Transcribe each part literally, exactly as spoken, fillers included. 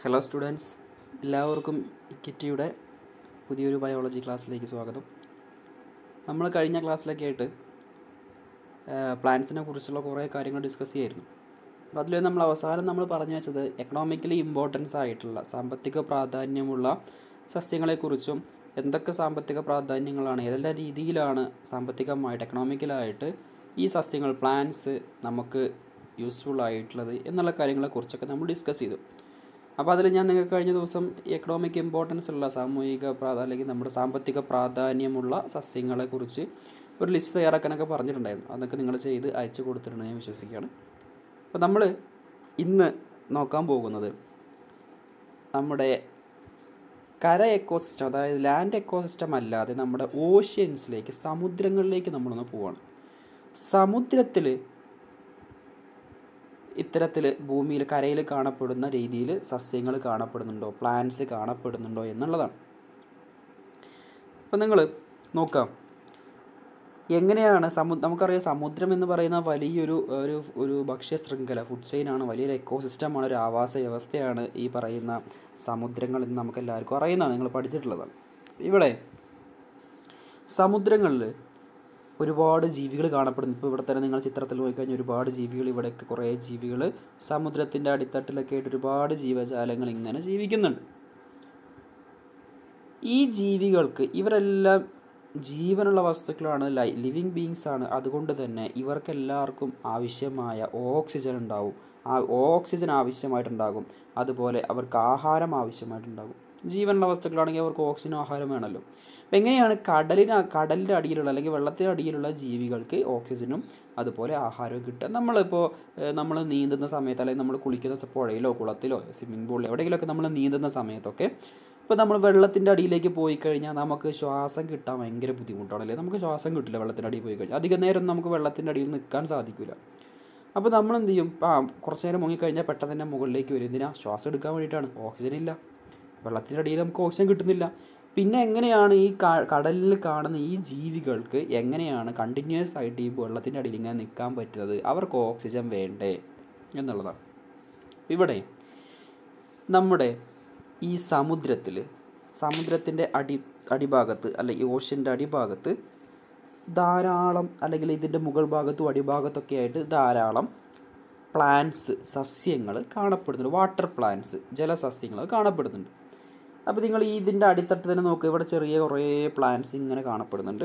Hello students, എല്ലാവർക്കും കിറ്റിയുടെ പുതിയൊരു biology ക്ലാസ്സിലേക്ക് സ്വാഗതം. നമ്മൾ കഴിഞ്ഞ ക്ലാസ്സിലൊക്കെ ആയിട്ട് പ്ലാന്റ്സിനെ കുറിച്ചുള്ള കുറേ കാര്യങ്ങൾ ഡിസ്കസ് ചെയ്യായിരുന്നു. അപ്പോൾ അതിൽ നമ്മൾ അവസാനം നമ്മൾ പറഞ്ഞു വെച്ചത് എക്കണോമിക്കലി ഇമ്പോർട്ടൻസ് ആയിട്ടുള്ള സാമ്പത്തിക പ്രാധാന്യമുള്ള സസ്യങ്ങളെക്കുറിച്ചും എന്തൊക്കെ സാമ്പത്തിക പ്രാധാന്യങ്ങളാണ്, ഏതെല്ലാം രീതിയിലാണ് സാമ്പത്തികമായിട്ട് എക്കണോമിക്കലായിട്ട് ഈ സസ്യങ്ങൾ പ്ലാന്റ്സ് നമുക്ക് യൂസ്ഫുൾ ആയിട്ടുള്ളത് എന്നുള്ള കാര്യങ്ങളെക്കുറിച്ചൊക്കെ നമ്മൾ ഡിസ്കസ് ചെയ്തു. അപ്പോൾ അതിൽ ഞാൻ നിങ്ങൾക്ക് കഴിഞ്ഞ ദിവസം എക്കണോമിക് ഇമ്പോർട്ടൻസ് ഉള്ള സാമൂഹിക പ്രാധാന്യം അല്ലെങ്കിൽ നമ്മുടെ സാമ്പത്തിക പ്രാധാന്യമുള്ള സസ്യങ്ങളെക്കുറിച്ച് ഒരു ലിസ്റ്റ് തയ്യാറാക്കാനൊക്കെ പറഞ്ഞിട്ടുണ്ടായിരുന്നു. അതൊക്കെ നിങ്ങൾ ചെയ്ത് അയച്ചു കൊടുത്തിട്ടുണ്ടെന്ന് ഞാൻ വിശ്വസിക്കുകയാണ്. അപ്പോൾ നമ്മൾ ഇന്ന് നോക്കാൻ പോകുന്നത് നമ്മുടെ കര എക്കോസിസ്റ്റം, അതായത് ലാൻഡ് എക്കോസിസ്റ്റം അല്ലാതെ നമ്മുടെ ഓഷ്യൻസിലേക്ക്, സമുദ്രങ്ങളിലേക്ക് നമ്മളൊന്ന് പോവാണ്. സമുദ്രത്തിൽ ഇത്തരത്തിൽ ഭൂമിയിൽ കരയിൽ കാണപ്പെടുന്ന രീതിയിൽ സസ്യങ്ങൾ കാണപ്പെടുന്നുണ്ടോ, പ്ലാന്റ്സ് കാണപ്പെടുന്നുണ്ടോ എന്നുള്ളതാണ്. അപ്പം നിങ്ങൾ നോക്കാം എങ്ങനെയാണ് സമു നമുക്കറിയാം സമുദ്രം എന്ന് പറയുന്ന വലിയൊരു ഒരു ഒരു ഭക്ഷ്യ ശൃംഖല, ഫുഡ് ചെയിനാണ്, വലിയൊരു എക്കോസിസ്റ്റമാണ്, ഒരു ആവാസ വ്യവസ്ഥയാണ് ഈ പറയുന്ന സമുദ്രങ്ങൾ എന്ന് നമുക്ക് എല്ലാവർക്കും അറിയുന്നതാണ്, നിങ്ങൾ പഠിച്ചിട്ടുള്ളതാണ്. ഇവിടെ സമുദ്രങ്ങളിൽ ഒരുപാട് ജീവികൾ കാണപ്പെടുന്നു. ഇപ്പോൾ ഇവിടെ തന്നെ നിങ്ങൾ ചിത്രത്തിൽ നോക്കിക്കഴിഞ്ഞാൽ ഒരുപാട് ജീവികൾ, ഇവിടെയൊക്കെ കുറേ ജീവികൾ സമുദ്രത്തിൻ്റെ അടിത്തട്ടിലൊക്കെ ആയിട്ട് ഒരുപാട് ജീവജാലങ്ങൾ ഇങ്ങനെ ജീവിക്കുന്നുണ്ട്. ഈ ജീവികൾക്ക് ഇവരെല്ലാം ജീവനുള്ള വസ്തുക്കളാണ്, ലൈ ലിവിങ് ബീങ്സ് ആണ്. അതുകൊണ്ട് തന്നെ ഇവർക്കെല്ലാവർക്കും ആവശ്യമായ ഓക്സിജൻ ഉണ്ടാവും, ആ ഓക്സിജൻ ആവശ്യമായിട്ടുണ്ടാകും. അതുപോലെ അവർക്ക് ആഹാരം ആവശ്യമായിട്ടുണ്ടാകും. ജീവനുള്ള വസ്തുക്കളാണെങ്കിൽ അവർക്ക് ഓക്സിജനും ആഹാരം വേണമല്ലോ. അപ്പം എങ്ങനെയാണ് കടലിന് കടലിൻ്റെ അടിയിലുള്ള അല്ലെങ്കിൽ വെള്ളത്തിൻ്റെ അടിയിലുള്ള ജീവികൾക്ക് ഓക്സിജനും അതുപോലെ ആഹാരവും കിട്ടുക? നമ്മളിപ്പോൾ നമ്മൾ നീന്തുന്ന സമയത്ത് അല്ലെങ്കിൽ നമ്മൾ കുളിക്കുന്ന പുഴയിലോ കുളത്തിലോ സ്വിമ്മിംഗ് പൂളിലോ എവിടെയെങ്കിലുമൊക്കെ നമ്മൾ നീന്തുന്ന സമയത്തൊക്കെ ഇപ്പോൾ നമ്മൾ വെള്ളത്തിൻ്റെ അടിയിലേക്ക് പോയി കഴിഞ്ഞാൽ നമുക്ക് ശ്വാസം കിട്ടാൻ ഭയങ്കര ബുദ്ധിമുട്ടാണല്ലേ. നമുക്ക് ശ്വാസം കിട്ടില്ല വെള്ളത്തിൻ്റെ അടിയിൽ പോയി കഴിഞ്ഞാൽ. അധികം നേരം നമുക്ക് വെള്ളത്തിൻ്റെ അടിയിൽ നിൽക്കാൻ സാധിക്കില്ല. അപ്പോൾ നമ്മൾ എന്ത് ചെയ്യും? ആ കുറച്ച് നേരം മുങ്ങിക്കഴിഞ്ഞാൽ പെട്ടെന്ന് തന്നെ മുകളിലേക്ക് വരും. എന്തിനാ? ശ്വാസം എടുക്കാൻ വേണ്ടിയിട്ടാണ്. ഓക്സിജൻ ഇല്ല, വെള്ളത്തിൻ്റെ അടിയിൽ നമുക്ക് ഓക്സിജൻ കിട്ടുന്നില്ല. പിന്നെ എങ്ങനെയാണ് ഈ കടലിൽ കാണുന്ന ഈ ജീവികൾക്ക് എങ്ങനെയാണ് കണ്ടിന്യൂസ് ആയിട്ട് ഈ വെള്ളത്തിൻ്റെ അടിയിൽ ഇങ്ങനെ നിൽക്കാൻ പറ്റുന്നത്? അവർക്ക് ഓക്സിജൻ വേണ്ടേ എന്നുള്ളതാണ്. ഇവിടെ നമ്മുടെ ഈ സമുദ്രത്തിൽ സമുദ്രത്തിൻ്റെ അടി അടിഭാഗത്ത് അല്ലെങ്കിൽ ഓഷ്യൻ്റെ അടിഭാഗത്ത് ധാരാളം, അല്ലെങ്കിൽ ഇതിൻ്റെ മുകൾ ഭാഗത്തും അടിഭാഗത്തൊക്കെ ആയിട്ട് ധാരാളം പ്ലാന്റ്സ്, സസ്യങ്ങൾ കാണപ്പെടുന്നുണ്ട്. വാട്ടർ പ്ലാന്റ്സ്, ജലസസ്യങ്ങൾ കാണപ്പെടുന്നുണ്ട്. അപ്പോൾ നിങ്ങൾ ഈ ഇതിൻ്റെ അടിത്തട്ട് തന്നെ നോക്കുക, ഇവിടെ ചെറിയ കുറേ പ്ലാന്റ്സ് ഇങ്ങനെ കാണപ്പെടുന്നുണ്ട്.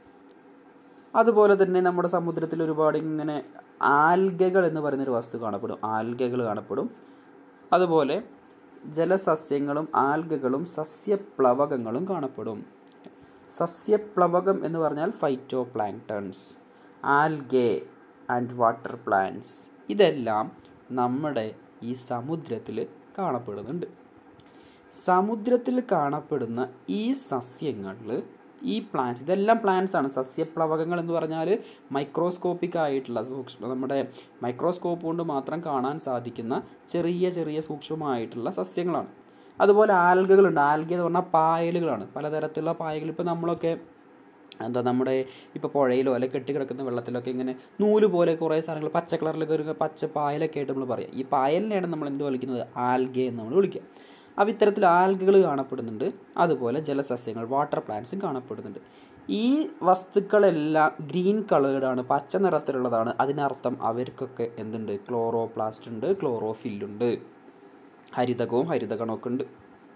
അതുപോലെ തന്നെ നമ്മുടെ സമുദ്രത്തിൽ ഒരുപാട് ഇങ്ങനെ ആൽഗകൾ എന്ന് പറയുന്നൊരു വസ്തു കാണപ്പെടും, ആൽഗകൾ കാണപ്പെടും. അതുപോലെ ജലസസ്യങ്ങളും ആൽഗകളും സസ്യപ്ലവകങ്ങളും കാണപ്പെടും. സസ്യപ്ലവകം എന്ന് പറഞ്ഞാൽ phytoplanktons, algae and water plants, ഇതെല്ലാം നമ്മുടെ ഈ സമുദ്രത്തിൽ കാണപ്പെടുന്നുണ്ട്. സമുദ്രത്തിൽ കാണപ്പെടുന്ന ഈ സസ്യങ്ങളിൽ ഈ പ്ലാന്റ്സ്, ഇതെല്ലാം പ്ലാന്റ്സ് ആണ്. സസ്യപ്ലവകങ്ങൾ എന്ന് പറഞ്ഞാൽ മൈക്രോസ്കോപ്പിക് ആയിട്ടുള്ള സൂക്ഷ്മ, നമ്മുടെ മൈക്രോസ്കോപ്പ് കൊണ്ട് മാത്രം കാണാൻ സാധിക്കുന്ന ചെറിയ ചെറിയ സൂക്ഷ്മമായിട്ടുള്ള സസ്യങ്ങളാണ്. അതുപോലെ ആൽഗകളുണ്ട്. ആൽഗ എന്ന് പറഞ്ഞാൽ പായലുകളാണ്, പലതരത്തിലുള്ള പായകൾ. ഇപ്പോൾ നമ്മളൊക്കെ എന്താ നമ്മുടെ ഇപ്പോൾ പുഴയിലോ അല്ലെങ്കിൽ കെട്ടിക്കിടക്കുന്ന വെള്ളത്തിലൊക്കെ ഇങ്ങനെ നൂല് പോലെ കുറേ സാധനങ്ങൾ പച്ച കളറിലൊക്കെ ഒരു പച്ച പായലൊക്കെ ആയിട്ട് നമ്മൾ പറയാം. ഈ പായലിനെയാണ് നമ്മൾ എന്ത് വിളിക്കുന്നത്? ആൽഗെ എന്ന് നമ്മൾ വിളിക്കുക. അപ്പോൾ ഇത്തരത്തിൽ ആൽഗകൾ കാണപ്പെടുന്നുണ്ട്. അതുപോലെ ജലസസ്യങ്ങൾ, വാട്ടർ പ്ലാന്റ്സും കാണപ്പെടുന്നുണ്ട്. ഈ വസ്തുക്കളെല്ലാം ഗ്രീൻ കളേർഡാണ്, പച്ച നിറത്തിലുള്ളതാണ്. അതിനർത്ഥം അവർക്കൊക്കെ എന്തുണ്ട്? ക്ലോറോപ്ലാസ്റ്റ് ഉണ്ട്, ക്ലോറോഫില്ലുണ്ട്, ഹരിതകവും ഹരിതകണമൊക്കെ ഉണ്ട്.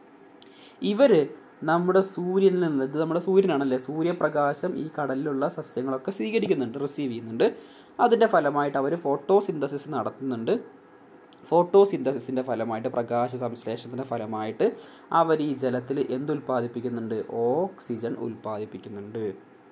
ഇവർ നമ്മുടെ സൂര്യനിൽ നിന്ന്, ഇത് നമ്മുടെ സൂര്യനാണല്ലേ, സൂര്യപ്രകാശം ഈ കടലിലുള്ള സസ്യങ്ങളൊക്കെ സ്വീകരിക്കുന്നുണ്ട്, റിസീവ് ചെയ്യുന്നുണ്ട്. അതിൻ്റെ ഫലമായിട്ട് അവർ ഫോട്ടോസിന്തസിസ് നടത്തുന്നുണ്ട്. ഫോട്ടോസിന്തസിസിൻ്റെ ഫലമായിട്ട്, പ്രകാശ സംശ്ലേഷണത്തിൻ്റെ ഫലമായിട്ട് അവർ ഈ ജലത്തിൽ എന്തുൽപ്പാദിപ്പിക്കുന്നുണ്ട്? ഓക്സിജൻ ഉൽപ്പാദിപ്പിക്കുന്നുണ്ട്.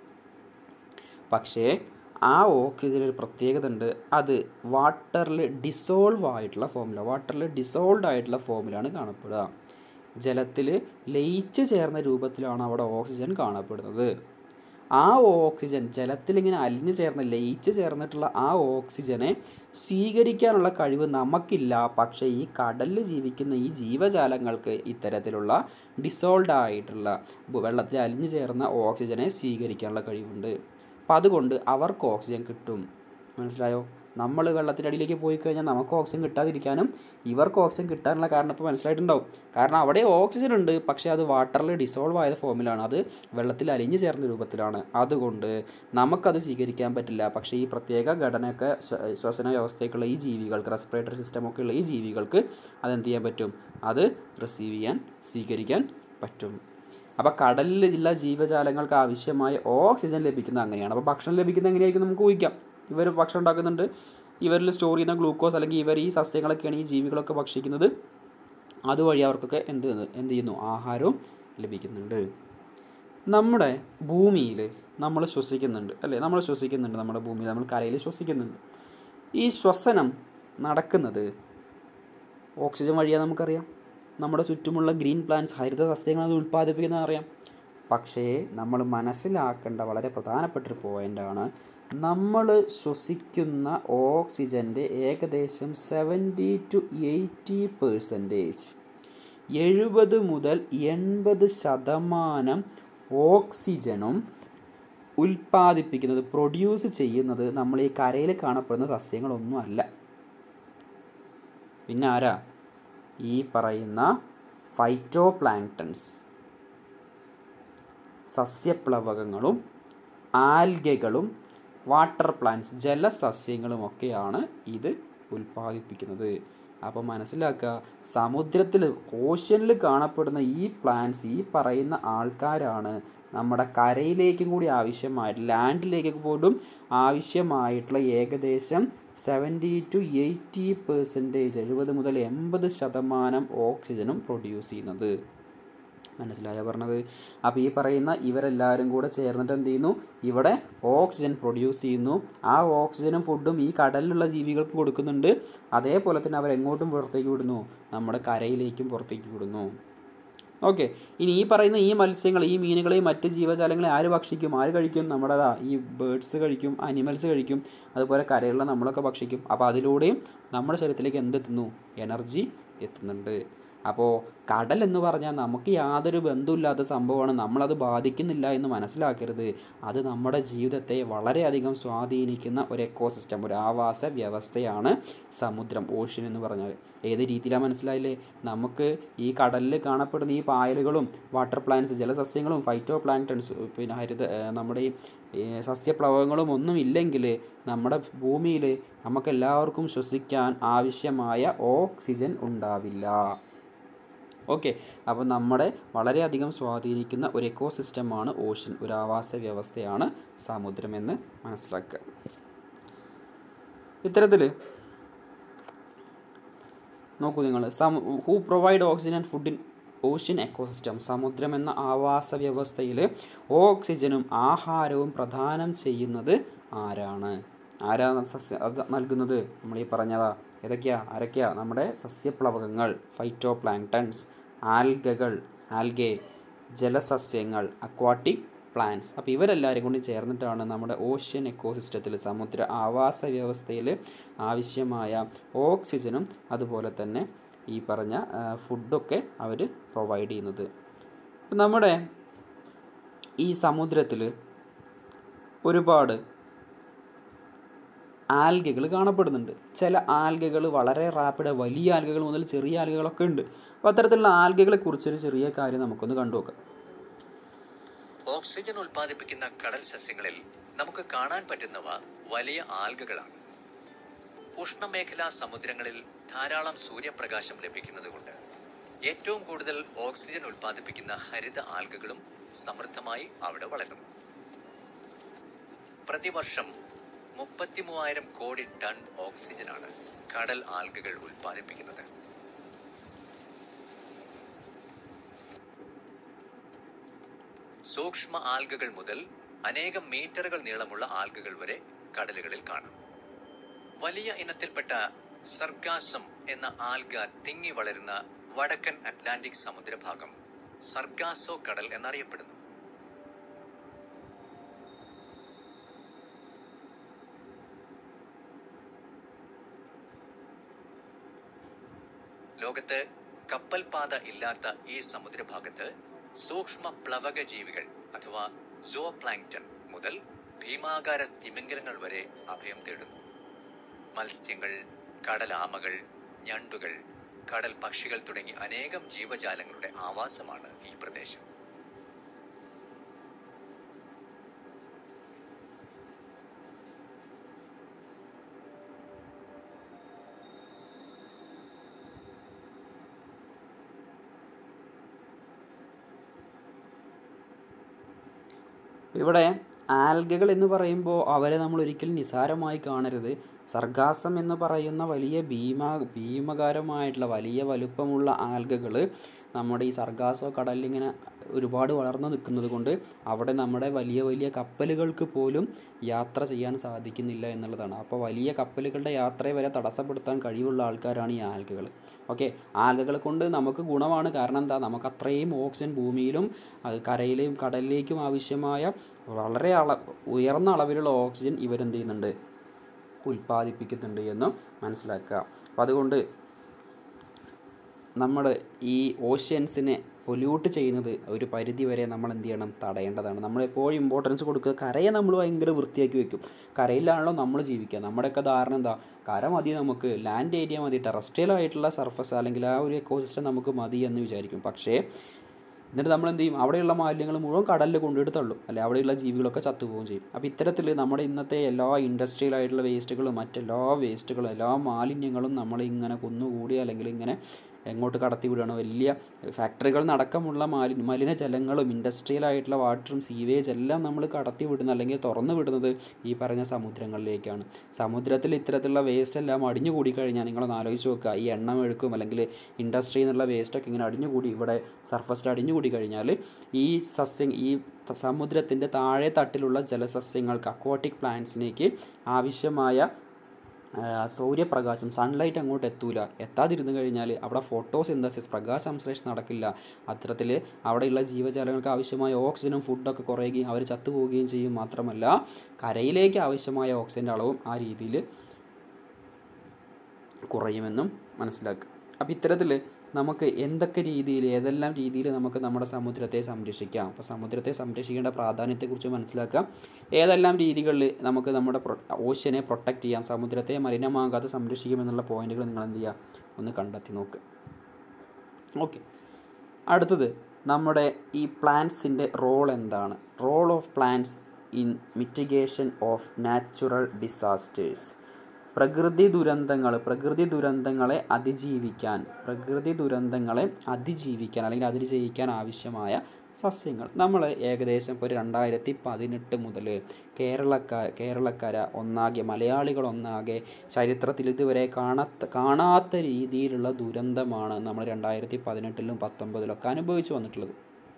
പക്ഷേ ആ ഓക്സിജൻ ഒരു പ്രത്യേകത ഉണ്ട്, അത് വാട്ടറിൽ ഡിസോൾവ് ആയിട്ടുള്ള ഫോമിലാണ്, വാട്ടറിൽ ഡിസോൾവ് ആയിട്ടുള്ള ഫോമിലാണ് കാണപ്പെടുക. ജലത്തിൽ ലയിച്ച് ചേർന്ന രൂപത്തിലാണ് അവിടെ ഓക്സിജൻ കാണപ്പെടുന്നത്. ആ ഓക്സിജൻ ജലത്തിൽ ഇങ്ങനെ അലിഞ്ഞു ചേർന്ന് ലയിച്ച് ചേർന്നിട്ടുള്ള ആ ഓക്സിജനെ സ്വീകരിക്കാനുള്ള കഴിവ് നമുക്കില്ല. പക്ഷേ ഈ കടലിൽ ജീവിക്കുന്ന ഈ ജീവജാലങ്ങൾക്ക് ഇത്തരത്തിലുള്ള ഡിസോൾവ് ആയിട്ടുള്ള വെള്ളത്തിൽ അലിഞ്ഞു ചേർന്ന ഓക്സിജനെ സ്വീകരിക്കാനുള്ള കഴിവുണ്ട്. അപ്പം അതുകൊണ്ട് അവർക്ക് ഓക്സിജൻ കിട്ടും. മനസ്സിലായോ? നമ്മൾ വെള്ളത്തിൻ്റെ അടിയിലേക്ക് പോയി കഴിഞ്ഞാൽ നമുക്ക് ഓക്സിജൻ കിട്ടാതിരിക്കാനും ഇവർക്ക് ഓക്സിജൻ കിട്ടാനുള്ള കാരണം ഇപ്പോൾ മനസ്സിലായിട്ടുണ്ടാവും. കാരണം അവിടെ ഓക്സിജൻ ഉണ്ട്, പക്ഷേ അത് വാട്ടറിൽ ഡിസോൾവ് ആയ ഫോമിലാണ്, അത് വെള്ളത്തിൽ അലിഞ്ഞു ചേർന്ന രൂപത്തിലാണ്. അതുകൊണ്ട് നമുക്കത് സ്വീകരിക്കാൻ പറ്റില്ല. പക്ഷേ ഈ പ്രത്യേക ഘടനയൊക്കെ ശ്വസന വ്യവസ്ഥയ്ക്കുള്ള ഈ ജീവികൾക്ക്, റെസ്പിറേറ്ററി സിസ്റ്റമൊക്കെ ഉള്ള ഈ ജീവികൾക്ക് അതെന്ത് ചെയ്യാൻ പറ്റും? അത് റിസീവ് ചെയ്യാൻ, സ്വീകരിക്കാൻ പറ്റും. അപ്പോൾ കടലിലുള്ള ജീവജാലങ്ങൾക്ക് ആവശ്യമായ ഓക്സിജൻ ലഭിക്കുന്നത് അങ്ങനെയാണ്. അപ്പോൾ ഭക്ഷണം ലഭിക്കുന്നത് എങ്ങനെയായിരിക്കും നമുക്ക് ഊഹിക്കാം. ഇവർ ഭക്ഷണം ഉണ്ടാക്കുന്നുണ്ട്, ഇവരിൽ സ്റ്റോർ ചെയ്യുന്ന ഗ്ലൂക്കോസ് അല്ലെങ്കിൽ ഇവർ ഈ സസ്യങ്ങളൊക്കെയാണ് ഈ ജീവികളൊക്കെ ഭക്ഷിക്കുന്നത്, അതുവഴി അവർക്കൊക്കെ എന്ത് എന്ത് ചെയ്യുന്നു? ആഹാരവും ലഭിക്കുന്നുണ്ട്. നമ്മുടെ ഭൂമിയിൽ നമ്മൾ ശ്വസിക്കുന്നുണ്ട് അല്ലേ? നമ്മൾ ശ്വസിക്കുന്നുണ്ട് നമ്മുടെ ഭൂമിയിൽ, നമ്മൾ കരയിൽ ശ്വസിക്കുന്നുണ്ട്. ഈ ശ്വസനം നടക്കുന്നത് ഓക്സിജൻ വഴിയാണ് നമുക്കറിയാം. നമ്മുടെ ചുറ്റുമുള്ള ഗ്രീൻ പ്ലാന്റ്സ്, ഹരിത സസ്യങ്ങൾ അത് ഉൽപ്പാദിപ്പിക്കുന്നത് അറിയാം. പക്ഷേ നമ്മൾ മനസ്സിലാക്കേണ്ട വളരെ പ്രധാനപ്പെട്ടൊരു പോയിൻ്റാണ്, നമ്മൾ ശ്വസിക്കുന്ന ഓക്സിജൻ്റെ ഏകദേശം സെവൻറ്റി ടു എയ്റ്റി പെർസെൻറ്റേജ് എഴുപത് മുതൽ എൺപത് ശതമാനം ഓക്സിജനും ഉൽപ്പാദിപ്പിക്കുന്നത്, പ്രൊഡ്യൂസ് ചെയ്യുന്നത് നമ്മൾ ഈ കരയിൽ കാണപ്പെടുന്ന സസ്യങ്ങളൊന്നും അല്ല. പിന്നെ ആരാ? ഈ പറയുന്ന ഫൈറ്റോ പ്ലാങ്ക്ടൺസ്, സസ്യപ്ലവകങ്ങളും ആൽഗകളും വാട്ടർ പ്ലാന്റ്സ്, ജലസസ്യങ്ങളുമൊക്കെയാണ് ഇത് ഉൽപ്പാദിപ്പിക്കുന്നത്. അപ്പോൾ മനസ്സിലാക്കുക, സമുദ്രത്തിൽ, ഓഷ്യനിൽ കാണപ്പെടുന്ന ഈ പ്ലാന്റ്സ്, ഈ പറയുന്ന ആൾക്കാരാണ് നമ്മുടെ കരയിലേക്കും കൂടി ആവശ്യമായിട്ട്, ലാൻഡിലേക്ക് പോലും ആവശ്യമായിട്ടുള്ള ഏകദേശം സെവൻറ്റി ടു എയ്റ്റി പെർസെൻറ്റേജ് എഴുപത് മുതൽ എൺപത് ശതമാനം ഓക്സിജനും പ്രൊഡ്യൂസ് ചെയ്യുന്നത്. മനസ്സിലായോ പറഞ്ഞത്? അപ്പോൾ ഈ പറയുന്ന ഇവരെല്ലാവരും കൂടെ ചേർന്നിട്ട് എന്ത് ചെയ്യുന്നു? ഇവിടെ ഓക്സിജൻ പ്രൊഡ്യൂസ് ചെയ്യുന്നു. ആ ഓക്സിജനും ഫുഡും ഈ കടലിലുള്ള ജീവികൾക്ക് കൊടുക്കുന്നുണ്ട്. അതേപോലെ തന്നെ അവരെങ്ങോട്ടും പുറത്തേക്ക് വിടുന്നു? നമ്മുടെ കരയിലേക്കും പുറത്തേക്ക് വിടുന്നു. ഓക്കെ. ഇനി ഈ പറയുന്ന ഈ മത്സ്യങ്ങൾ, ഈ മീനുകളെയും മറ്റ് ജീവജാലങ്ങളെ ആര് ഭക്ഷിക്കും? ആര് കഴിക്കും? നമ്മുടെ ഈ ബേഡ്സ് കഴിക്കും, അനിമൽസ് കഴിക്കും, അതുപോലെ കരയുള്ള നമ്മളൊക്കെ ഭക്ഷിക്കും. അപ്പോൾ അതിലൂടെയും നമ്മുടെ ശരീരത്തിലേക്ക് എന്തെത്തുന്നു? എനർജി എത്തുന്നുണ്ട്. അപ്പോൾ കടൽ എന്ന് പറഞ്ഞാൽ നമുക്ക് യാതൊരു ബന്ധമില്ലാത്ത സംഭവമാണ്, നമ്മളത് ബാധിക്കുന്നില്ല എന്ന് മനസ്സിലാക്കരുത്. അത് നമ്മുടെ ജീവിതത്തെ വളരെയധികം സ്വാധീനിക്കുന്ന ഒരു എക്കോസിസ്റ്റം, ഒരു ആവാസ വ്യവസ്ഥയാണ് സമുദ്രം, ഓഷ്യൻ എന്ന് പറഞ്ഞാൽ. ഏത് രീതിയിലാണ് മനസ്സിലായില്ലേ? നമുക്ക് ഈ കടലിൽ കാണപ്പെടുന്ന ഈ പായലുകളും വാട്ടർ പ്ലാന്റ്സ്, ജലസസ്യങ്ങളും ഫൈറ്റോ പ്ലാങ്ക്ടൺസ്, പിന്നെ ഹരിത നമ്മുടെ ഈ സസ്യപ്ലവകങ്ങളും ഒന്നും ഇല്ലെങ്കിൽ നമ്മുടെ ഭൂമിയിൽ നമുക്കെല്ലാവർക്കും ശ്വസിക്കാൻ ആവശ്യമായ ഓക്സിജൻ ഉണ്ടാവില്ല. ഓക്കെ. അപ്പോൾ നമ്മുടെ വളരെയധികം സ്വാധീനിക്കുന്ന ഒരു എക്കോസിസ്റ്റമാണ് ഓഷ്യൻ, ഒരു ആവാസ വ്യവസ്ഥയാണ് സമുദ്രമെന്ന് മനസ്സിലാക്കുക. ഇത്തരത്തിൽ നോക്കൂ നിങ്ങൾ, some who provide oxygen and food in ocean ecosystem. സമുദ്രം എന്ന ആവാസ വ്യവസ്ഥയിൽ ഓക്സിജനും ആഹാരവും പ്രദാനം ചെയ്യുന്നത് ആരാണ്? ആരാണ് സസ്യ അത് നൽകുന്നത്? നമ്മൾ ഈ പറഞ്ഞതാ ഏതൊക്കെയാ? ആരൊക്കെയാ? നമ്മുടെ സസ്യപ്ലവകങ്ങൾ, ഫൈറ്റോ പ്ലാങ്ക്ടൺസ്, ആൽഗകൾ, ആൽഗെ, ജലസസ്യങ്ങൾ, അക്വാട്ടിക് പ്ലാന്റ്സ്. അപ്പോൾ ഇവരെല്ലാവരും കൂടി ചേർന്നിട്ടാണ് നമ്മുടെ ഓഷ്യൻ എക്കോസിസ്റ്റത്തിൽ, സമുദ്ര ആവാസ വ്യവസ്ഥയിൽ ആവശ്യമായ ഓക്സിജനും അതുപോലെ തന്നെ ഈ പറഞ്ഞ ഫുഡൊക്കെ അവർ പ്രൊവൈഡ് ചെയ്യുന്നത്. നമ്മുടെ ഈ സമുദ്രത്തിൽ ഒരുപാട് ആൽഗകൾ കാണപ്പെടുന്നുണ്ട്. ചില ആൽഗകൾ വളരെ റാപ്പിഡ്, വലിയ ആൽഗകൾ മുതൽ ചെറിയ ആൽഗകളൊക്കെ ഉണ്ട്. അപ്പോൾ അത്തരത്തിലുള്ള ആൽഗകളെ കുറിച്ചൊരു ചെറിയ കാര്യം നമുക്കൊന്ന് കണ്ടുനോക്കാം. ഓക്സിജൻ ഉൽപ്പാദിപ്പിക്കുന്ന കടൽ സസ്യങ്ങളിൽ നമുക്ക് കാണാൻ പറ്റുന്നവ വലിയ ആൽഗകളാണ്. ഉഷ്ണമേഖലാ സമുദ്രങ്ങളിൽ ധാരാളം സൂര്യപ്രകാശം ലഭിക്കുന്നത് കൊണ്ട് ഏറ്റവും കൂടുതൽ ഓക്സിജൻ ഉൽപ്പാദിപ്പിക്കുന്ന ഹരിത ആൽഗകളും സമൃദ്ധമായി അവിടെ വളരുന്നു. പ്രതിവർഷം മുപ്പത്തി മൂവായിരം കോടി ടൺ ഓക്സിജനാണ് കടൽ ആൽഗകൾ ഉൽപ്പാദിപ്പിക്കുന്നത്. സൂക്ഷ്മ ആൽഗകൾ മുതൽ അനേകം മീറ്ററുകൾ നീളമുള്ള ആൽഗകൾ വരെ കടലുകളിൽ കാണാം. വലിയ ഇനത്തിൽപ്പെട്ട സർഗാസം എന്ന ആൽഗ തിങ്ങി വളരുന്ന വടക്കൻ അറ്റ്ലാന്റിക് സമുദ്രഭാഗം സർഗാസോ കടൽ എന്നറിയപ്പെടുന്നു. ലോകത്ത് കപ്പൽ പാത ഇല്ലാത്ത ഈ സമുദ്രഭാഗത്ത് സൂക്ഷ്മ പ്ലവക ജീവികൾ അഥവാ സൂപ്ലാങ്ക്ടൺ മുതൽ ഭീമാകാര തിമിംഗലങ്ങൾ വരെ അഭയം തേടുന്നു. മത്സ്യങ്ങൾ, കടലാമകൾ, ഞണ്ടുകൾ, കടൽ പക്ഷികൾ തുടങ്ങി അനേകം ജീവജാലങ്ങളുടെ ആവാസമാണ് ഈ പ്രദേശം. ഇവിടെ ആൽഗകൾ എന്ന് പറയുമ്പോൾ അവരെ നമ്മൾ ഒരിക്കലും നിസാരമായി കാണരുത്. സർഗാസം എന്ന് പറയുന്ന വലിയ ഭീമ ഭീമകാരമായിട്ടുള്ള വലിയ വലുപ്പമുള്ള ആൽഗകൾ നമ്മുടെ ഈ സർഗാസോ കടലിലിങ്ങനെ ഒരുപാട് വളർന്നു നിൽക്കുന്നത് കൊണ്ട് അവിടെ നമ്മുടെ വലിയ വലിയ കപ്പലുകൾക്ക് പോലും യാത്ര ചെയ്യാൻ സാധിക്കുന്നില്ല എന്നുള്ളതാണ്. അപ്പോൾ വലിയ കപ്പലുകളുടെ യാത്രയെ വരെ തടസ്സപ്പെടുത്താൻ കഴിവുള്ള ആൾക്കാരാണ് ഈ ആൽഗകൾ. ഓക്കെ, ആൽഗകളെ കൊണ്ട് നമുക്ക് ഗുണമാണ്. കാരണം എന്താ, നമുക്ക് അത്രയും ഓക്സിജൻ ഭൂമിയിലും അത് കരയിലെയും കടലിലേക്കും ആവശ്യമായ വളരെ അള ഉയർന്ന അളവിലുള്ള ഓക്സിജൻ ഇവരെന്ത് ചെയ്യുന്നുണ്ട്, ഉൽപ്പാദിപ്പിക്കുന്നുണ്ട് എന്ന് മനസ്സിലാക്കുക. അപ്പം അതുകൊണ്ട് നമ്മൾ ഈ ഓഷ്യൻസിനെ പൊല്യൂട്ട് ചെയ്യുന്നത് ഒരു പരിധി വരെ നമ്മൾ എന്ത് ചെയ്യണം, തടയേണ്ടതാണ്. നമ്മളെപ്പോഴും ഇമ്പോർട്ടൻസ് കൊടുക്കുക, കരയെ നമ്മൾ ഭയങ്കര വൃത്തിയാക്കി വെക്കും. കരയിലാണല്ലോ നമ്മൾ ജീവിക്കുക. നമ്മുടെയൊക്കെ ധാരണ എന്താ, കര മതി, നമുക്ക് ലാൻഡ് ഏരിയ മതി, ടെറസ്ട്രിയൽ ആയിട്ടുള്ള സർഫസ് അല്ലെങ്കിൽ ആ ഒരു എക്കോസിസ്റ്റം നമുക്ക് മതി എന്ന് വിചാരിക്കും. പക്ഷേ എന്നിട്ട് നമ്മൾ എന്ത് ചെയ്യും, അവിടെയുള്ള മാലിന്യങ്ങൾ മുഴുവൻ കടലിൽ കൊണ്ടുപോയിട്ട് തള്ളും, അല്ലെ അവിടെയുള്ള ജീവികളൊക്കെ ചത്തുപോവുകയും ചെയ്യും. അപ്പോൾ ഇത്തരത്തിൽ നമ്മുടെ ഇന്നത്തെ എല്ലാ ഇൻഡസ്ട്രിയൽ ആയിട്ടുള്ള വേസ്റ്റുകളും മറ്റെല്ലാ വേസ്റ്റുകളും എല്ലാ മാലിന്യങ്ങളും നമ്മൾ ഇങ്ങനെ കുന്നുകൂടി അല്ലെങ്കിൽ ഇങ്ങനെ എങ്ങോട്ട് കടത്തി വിടുകയാണ്. വലിയ ഫാക്ടറികൾ നടക്കമുള്ള മാലി മലിനജലങ്ങളും ഇൻഡസ്ട്രിയൽ ആയിട്ടുള്ള വാട്ടറും സീവേജ് എല്ലാം നമ്മൾ കടത്തി വിടുന്നത് അല്ലെങ്കിൽ തുറന്നു വിടുന്നത് ഈ പറഞ്ഞ സമുദ്രങ്ങളിലേക്കാണ്. സമുദ്രത്തിൽ ഇത്തരത്തിലുള്ള വേസ്റ്റ് എല്ലാം അടിഞ്ഞു കൂടി കഴിഞ്ഞാൽ നിങ്ങളൊന്ന് ആലോചിച്ച് നോക്കുക, ഈ എണ്ണ മെഴുക്കും അല്ലെങ്കിൽ ഇൻഡസ്ട്രിയിൽ നിന്നുള്ള വേസ്റ്റൊക്കെ ഇങ്ങനെ അടിഞ്ഞുകൂടി ഇവിടെ സർഫസിൽ അടിഞ്ഞുകൂടി കഴിഞ്ഞാൽ ഈ സസ്യം ഈ സമുദ്രത്തിൻ്റെ താഴെ തട്ടിലുള്ള ജലസസ്യങ്ങൾക്ക് അക്വാട്ടിക് പ്ലാന്റ്സിലേക്ക് ആവശ്യമായ സൂര്യപ്രകാശം സൺലൈറ്റ് അങ്ങോട്ട് എത്തൂല. എത്താതിരുന്നു കഴിഞ്ഞാൽ അവിടെ ഫോട്ടോസിന്തസിസ് പ്രകാശ സംശ്ലേഷണം നടക്കില്ല. അത്തരത്തിൽ അവിടെയുള്ള ജീവജാലങ്ങൾക്ക് ആവശ്യമായ ഓക്സിജനും ഫുഡൊക്കെ കുറയുകയും അവർ ചത്തുപോവുകയും ചെയ്യും. മാത്രമല്ല കരയിലേക്ക് ആവശ്യമായ ഓക്സിജൻ്റെ അളവും ആ രീതിയിൽ കുറയുമെന്നും മനസ്സിലാക്കുക. അപ്പോൾ ഇത്തരത്തിൽ നമുക്ക് എന്തൊക്കെ രീതിയിൽ ഏതെല്ലാം രീതിയിൽ നമുക്ക് നമ്മുടെ സമുദ്രത്തെ സംരക്ഷിക്കാം, അപ്പോൾ സമുദ്രത്തെ സംരക്ഷിക്കേണ്ട പ്രാധാന്യത്തെക്കുറിച്ച് മനസ്സിലാക്കാം. ഏതെല്ലാം രീതികളിൽ നമുക്ക് നമ്മുടെ ഓഷ്യനെ പ്രൊട്ടക്റ്റ് ചെയ്യാം, സമുദ്രത്തെ മലിനമാകാതെ സംരക്ഷിക്കുമെന്നുള്ള പോയിന്റുകൾ നിങ്ങൾ എന്ത് ചെയ്യുക, ഒന്ന് കണ്ടെത്തി നോക്കുക. ഓക്കെ, അടുത്തത് നമ്മുടെ ഈ പ്ലാന്റ്സിൻ്റെ റോൾ എന്താണ്? Role of plants in mitigation of natural disasters. പ്രകൃതി ദുരന്തങ്ങൾ പ്രകൃതി ദുരന്തങ്ങളെ അതിജീവിക്കാൻ പ്രകൃതി ദുരന്തങ്ങളെ അതിജീവിക്കാൻ അല്ലെങ്കിൽ അതിജീവിക്കാൻ ആവശ്യമായ സസ്യങ്ങൾ. നമ്മൾ ഏകദേശം ഇപ്പോൾ ഒരു രണ്ടായിരത്തി പതിനെട്ട് മുതൽ കേരളക്കാർ കേരളക്കര ഒന്നാകെ മലയാളികൾ ഒന്നാകെ ചരിത്രത്തിൽ ഇതുവരെ കാണാത്ത കാണാത്ത രീതിയിലുള്ള ദുരന്തമാണ് നമ്മൾ രണ്ടായിരത്തി പതിനെട്ടിലും പത്തൊമ്പതിലൊക്കെ അനുഭവിച്ചു വന്നിട്ടുള്ളത്.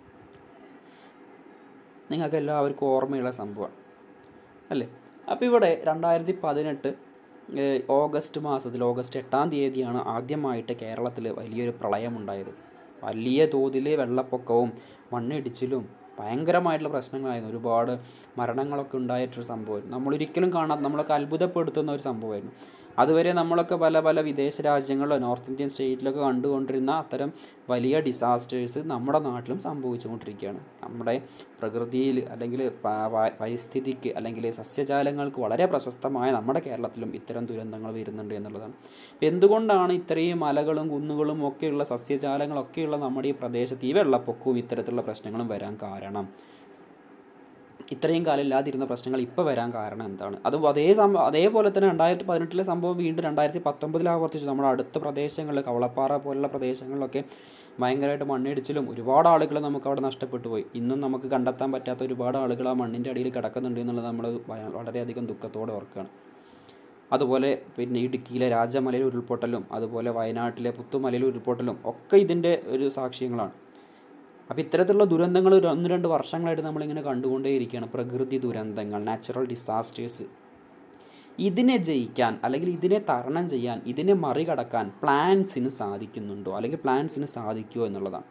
നിങ്ങൾക്ക് എല്ലാവർക്കും ഓർമ്മയുള്ള സംഭവമാണ് അല്ലേ? അപ്പോൾ ഇവിടെ രണ്ടായിരത്തി പതിനെട്ട് ഓഗസ്റ്റ് മാസത്തിൽ ഓഗസ്റ്റ് എട്ടാം തീയതിയാണ് ആദ്യമായിട്ട് കേരളത്തിൽ വലിയൊരു പ്രളയമുണ്ടായത്. വലിയ തോതിൽ വെള്ളപ്പൊക്കവും മണ്ണിടിച്ചിലും ഭയങ്കരമായിട്ടുള്ള പ്രശ്നങ്ങളായിരുന്നു. ഒരുപാട് മരണങ്ങളൊക്കെ ഉണ്ടായിട്ടൊരു സംഭവമായിരുന്നു. നമ്മളൊരിക്കലും കാണാത്ത, നമ്മളൊക്കെ അത്ഭുതപ്പെടുത്തുന്ന ഒരു സംഭവമായിരുന്നു. അതുവരെ നമ്മളൊക്കെ പല പല വിദേശ രാജ്യങ്ങളിലോ നോർത്ത് ഇന്ത്യൻ സ്റ്റേറ്റിലൊക്കെ കണ്ടുകൊണ്ടിരുന്ന അത്തരം വലിയ ഡിസാസ്റ്റേഴ്സ് നമ്മുടെ നാട്ടിലും സംഭവിച്ചുകൊണ്ടിരിക്കുകയാണ്. നമ്മുടെ പ്രകൃതിയിൽ അല്ലെങ്കിൽ പരിസ്ഥിതിക്ക് അല്ലെങ്കിൽ സസ്യജാലങ്ങൾക്ക് വളരെ പ്രശസ്തമായ നമ്മുടെ കേരളത്തിലും ഇത്തരം ദുരന്തങ്ങൾ വരുന്നുണ്ട് എന്നുള്ളതാണ്. എന്തുകൊണ്ടാണ് ഇത്രയും മലകളും കുന്നുകളും ഒക്കെയുള്ള സസ്യജാലങ്ങളൊക്കെയുള്ള നമ്മുടെ ഈ പ്രദേശത്ത് ഈ വെള്ളപ്പൊക്കവും ഇത്തരത്തിലുള്ള പ്രശ്നങ്ങളും വരാൻ കാരണം? ഇത്രയും കാലം ഇല്ലാതിരുന്ന പ്രശ്നങ്ങൾ ഇപ്പോൾ വരാൻ കാരണം എന്താണ്? അതും അതേ സംഭവം അതേപോലെ തന്നെ രണ്ടായിരത്തി പതിനെട്ടിലെ സംഭവം വീണ്ടും രണ്ടായിരത്തി പത്തൊമ്പതിൽ ആവർത്തിച്ചു. നമ്മുടെ അടുത്ത പ്രദേശങ്ങളിൽ കവളപ്പാറ പോലുള്ള പ്രദേശങ്ങളിലൊക്കെ ഭയങ്കരമായിട്ട് മണ്ണിടിച്ചിലും ഒരുപാട് ആളുകൾ നമുക്ക് അവിടെ നഷ്ടപ്പെട്ടു പോയി. ഇന്നും നമുക്ക് കണ്ടെത്താൻ പറ്റാത്ത ഒരുപാട് ആളുകൾ ആ മണ്ണിൻ്റെ അടിയിൽ കിടക്കുന്നുണ്ട് എന്നുള്ളത് നമ്മൾ വളരെയധികം ദുഃഖത്തോടെ ഓർക്കുകയാണ്. അതുപോലെ പിന്നെ ഇടുക്കിയിലെ രാജമലയിൽ ഉരുൾപൊട്ടലും അതുപോലെ വയനാട്ടിലെ പുത്തുമലയിൽ ഉരുൾപൊട്ടലും ഒക്കെ ഇതിൻ്റെ ഒരു സാക്ഷ്യങ്ങളാണ്. അപ്പോൾ ഇത്തരത്തിലുള്ള ദുരന്തങ്ങൾ ഒരു ഒന്ന് രണ്ട് വർഷങ്ങളായിട്ട് നമ്മളിങ്ങനെ കണ്ടുകൊണ്ടേയിരിക്കുകയാണ്. പ്രകൃതി ദുരന്തങ്ങൾ, നാച്ചുറൽ ഡിസാസ്റ്റേഴ്സ്. ഇതിനെ ജയിക്കാൻ അല്ലെങ്കിൽ ഇതിനെ തരണം ചെയ്യാൻ, ഇതിനെ മറികടക്കാൻ പ്ലാന്റ്സിന് സാധിക്കുന്നുണ്ടോ അല്ലെങ്കിൽ പ്ലാന്റ്സിന് സാധിക്കുമോ എന്നുള്ളതാണ്.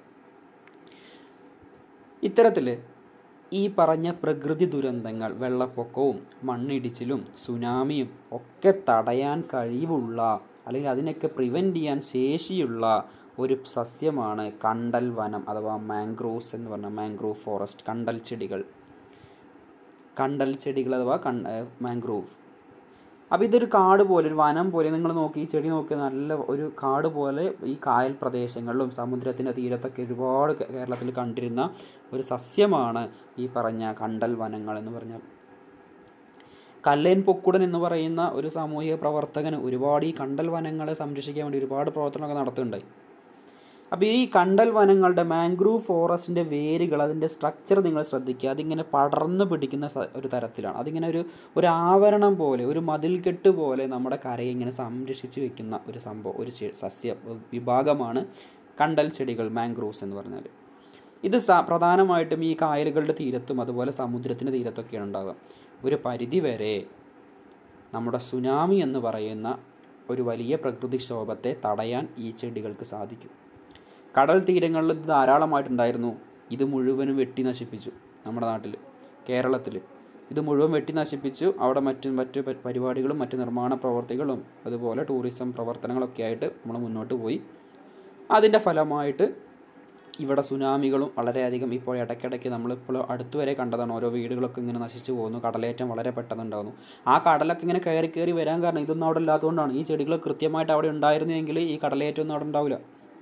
ഇത്തരത്തിൽ ഈ പറഞ്ഞ പ്രകൃതി ദുരന്തങ്ങൾ, വെള്ളപ്പൊക്കവും മണ്ണിടിച്ചിലും സുനാമിയും ഒക്കെ തടയാൻ കഴിവുള്ള അല്ലെങ്കിൽ അതിനൊക്കെ പ്രിവെൻറ്റ് ചെയ്യാൻ ശേഷിയുള്ള ഒരു സസ്യമാണ് കണ്ടൽ വനം അഥവാ മാംഗ്രോവ്സ് എന്ന് പറഞ്ഞാൽ മാംഗ്രോവ് ഫോറസ്റ്റ്. കണ്ടൽ ചെടികൾ കണ്ടൽ ചെടികൾ അഥവാ കണ്ട മാംഗ്രോവ് അപ്പോൾ ഇതൊരു കാട് പോലെ, ഒരു വനം പോലെ, നിങ്ങൾ നോക്കി ഈ ചെടി നോക്കി നല്ല ഒരു കാട് പോലെ ഈ കായൽ പ്രദേശങ്ങളിലും സമുദ്രത്തിൻ്റെ തീരത്തൊക്കെ ഒരുപാട് കേരളത്തിൽ കണ്ടിരുന്ന ഒരു സസ്യമാണ് ഈ പറഞ്ഞ കണ്ടൽ വനങ്ങൾ എന്ന് പറഞ്ഞാൽ. കല്ലേൻ പൊക്കുടൻ എന്ന് പറയുന്ന ഒരു സാമൂഹിക പ്രവർത്തകന് ഒരുപാട് ഈ കണ്ടൽ വനങ്ങളെ സംരക്ഷിക്കാൻ വേണ്ടി ഒരുപാട് പ്രവർത്തനമൊക്കെ നടത്തുന്നുണ്ടായി. അപ്പോൾ ഈ കണ്ടൽ വനങ്ങളുടെ മാംഗ്രൂവ് ഫോറസ്റ്റിൻ്റെ വേരുകൾ, അതിൻ്റെ സ്ട്രക്ചർ നിങ്ങൾ ശ്രദ്ധിക്കുക. അതിങ്ങനെ പടർന്നു പിടിക്കുന്ന ഒരു തരത്തിലാണ്. അതിങ്ങനെ ഒരു ഒരു ആവരണം പോലെ, ഒരു മതിൽക്കെട്ട് പോലെ നമ്മുടെ കരയെ ഇങ്ങനെ സംരക്ഷിച്ച് വെക്കുന്ന ഒരു സംഭവം, ഒരു സസ്യ വിഭാഗമാണ് കണ്ടൽ ചെടികൾ, മാംഗ്രൂവ്സ് എന്ന് പറഞ്ഞാൽ. ഇത് പ്രധാനമായിട്ടും ഈ കായലുകളുടെ തീരത്തും അതുപോലെ സമുദ്രത്തിൻ്റെ തീരത്തൊക്കെയാണ് ഉണ്ടാകുക. ഒരു പരിധി വരെ നമ്മുടെ സുനാമി എന്ന് പറയുന്ന ഒരു വലിയ പ്രകൃതിക്ഷോഭത്തെ തടയാൻ ഈ ചെടികൾക്ക് സാധിക്കും. കടൽ തീരങ്ങളിൽ ഇത് ധാരാളമായിട്ടുണ്ടായിരുന്നു. ഇത് മുഴുവനും വെട്ടി നശിപ്പിച്ചു. നമ്മുടെ നാട്ടിൽ, കേരളത്തിൽ ഇത് മുഴുവൻ വെട്ടി നശിപ്പിച്ചു. അവിടെ മറ്റ് മറ്റ് പരിപാടികളും മറ്റ് നിർമ്മാണ പ്രവർത്തികളും അതുപോലെ ടൂറിസം പ്രവർത്തനങ്ങളൊക്കെ ആയിട്ട് നമ്മൾ മുന്നോട്ട് പോയി. അതിൻ്റെ ഫലമായിട്ട് ഇവിടെ സുനാമികളും വളരെയധികം ഇപ്പോൾ ഇടയ്ക്കിടയ്ക്ക് നമ്മളിപ്പോൾ അടുത്തുവരെ കണ്ടതാണ്. ഓരോ വീടുകളൊക്കെ ഇങ്ങനെ നശിച്ചു പോകുന്നു. കടലേറ്റം വളരെ പെട്ടെന്ന് ഉണ്ടാകുന്നു. ആ കടലൊക്കെ ഇങ്ങനെ കയറി കയറി വരാൻ കാരണം ഇതൊന്നും അവിടെ ഇല്ലാത്തതുകൊണ്ടാണ്. ഈ ചെടികൾ കൃത്യമായിട്ട് അവിടെ ഉണ്ടായിരുന്നെങ്കിൽ ഈ കടലേറ്റം ഒന്നും അവിടെ ഉണ്ടാവില്ല.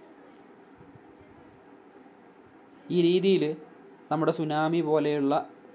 ഈ രീതിയിൽ നമ്മുടെ സുനാമി പോലെയുള്ള